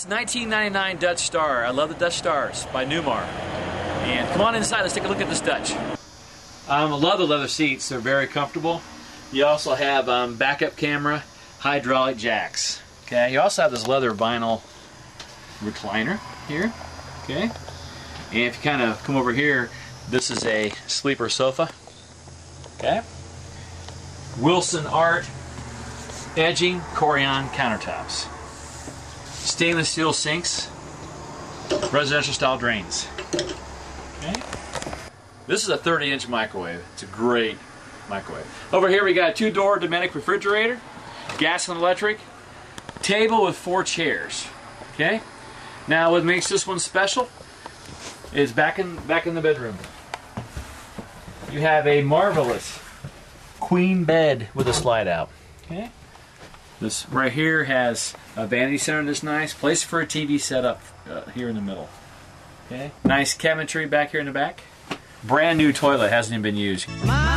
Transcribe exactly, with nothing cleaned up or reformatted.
It's nineteen ninety-nine Dutch Star. I love the Dutch Stars by Newmar. And come on inside, let's take a look at this Dutch. Um, I love the leather seats, they're very comfortable. You also have um, backup camera, hydraulic jacks. Okay, you also have this leather vinyl recliner here. Okay, and if you kind of come over here, this is a sleeper sofa. Okay, Wilson Art edging Corian countertops, stainless steel sinks, residential style drains. Okay, this is a thirty inch microwave. It's a great microwave. Over here we got a two door Dominic refrigerator, gas and electric, table with four chairs. Okay, now what makes this one special is back in back in the bedroom. You have a marvelous queen bed with a slide out. Okay, this right here has a vanity center that's nice, place for a T V setup uh, here in the middle. Okay, nice cabinetry back here in the back. Brand new toilet, hasn't even been used.